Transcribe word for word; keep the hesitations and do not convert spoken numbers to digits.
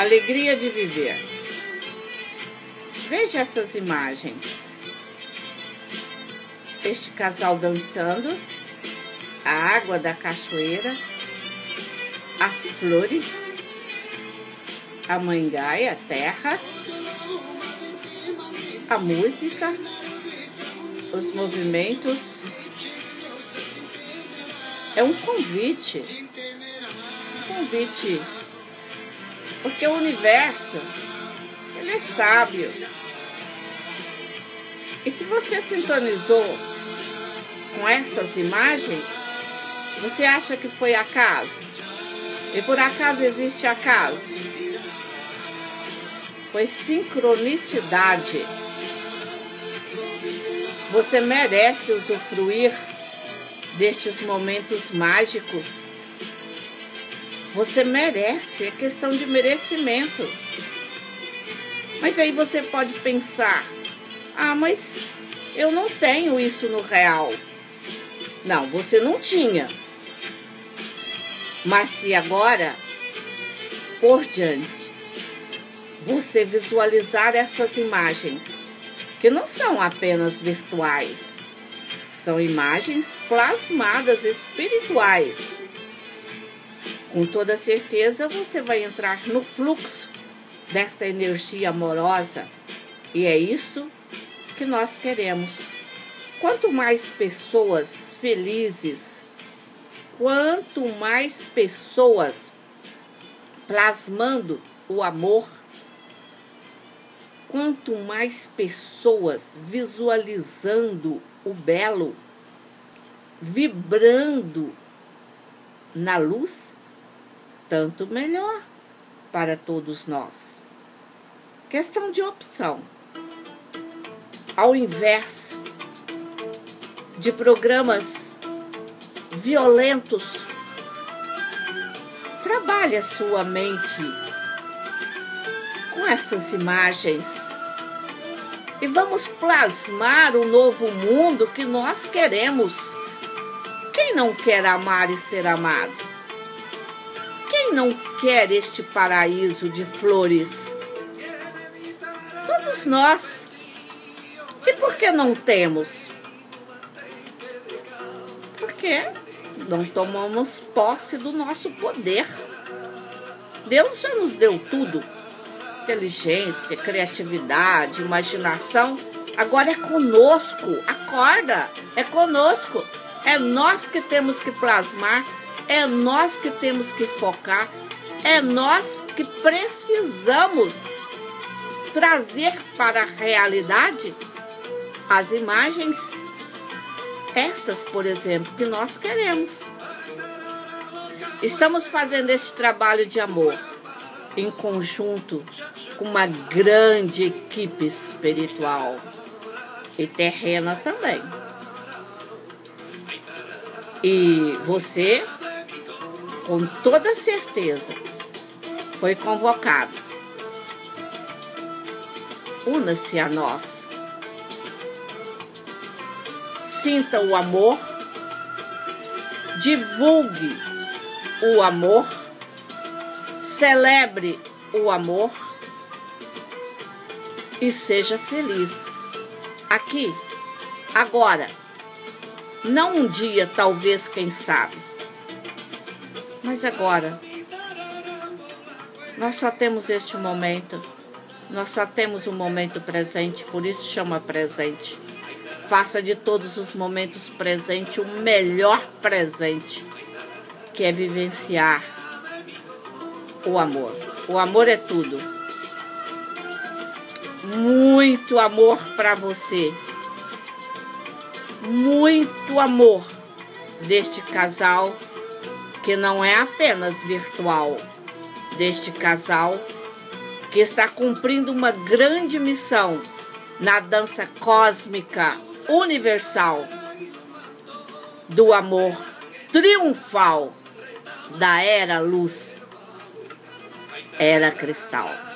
Alegria de viver. Veja essas imagens. Este casal dançando, a água da cachoeira, as flores, a mãe Gaia, a terra, a música, os movimentos. É um convite, um convite, porque o universo, ele é sábio. E se você sintonizou com essas imagens, você acha que foi acaso? E por acaso existe acaso? Foi sincronicidade. Você merece usufruir destes momentos mágicos. Você merece, é questão de merecimento. Mas aí você pode pensar, ah, mas eu não tenho isso no real. Não, você não tinha. Mas se agora, por diante, você visualizar essas imagens, que não são apenas virtuais, são imagens plasmadas espirituais. Com toda certeza você vai entrar no fluxo desta energia amorosa. E é isto que nós queremos. Quanto mais pessoas felizes, quanto mais pessoas plasmando o amor, quanto mais pessoas visualizando o belo, vibrando na luz, tanto melhor para todos nós. Questão de opção. Ao invés de programas violentos, trabalhe a sua mente com estas imagens e vamos plasmar o novo mundo que nós queremos. Quem não quer amar e ser amado? Quem não quer este paraíso de flores? Todos nós. E por que não temos? Porque não tomamos posse do nosso poder. Deus já nos deu tudo. Inteligência, criatividade, imaginação. Agora é conosco. Acorda, é conosco. É nós que temos que plasmar, é nós que temos que focar, é nós que precisamos trazer para a realidade as imagens, estas, por exemplo, que nós queremos. Estamos fazendo este trabalho de amor em conjunto com uma grande equipe espiritual e terrena também. E você, com toda certeza, foi convocado. Una-se a nós. Sinta o amor. Divulgue o amor. Celebre o amor. E seja feliz. Aqui, agora. Não um dia, talvez, quem sabe. Mas agora, nós só temos este momento. Nós só temos o momento presente, por isso chama presente. Faça de todos os momentos presentes o melhor presente, que é vivenciar o amor. O amor é tudo. Muito amor para você. Muito amor deste casal, que não é apenas virtual, deste casal que está cumprindo uma grande missão na dança cósmica universal do amor triunfal da era luz, era cristal.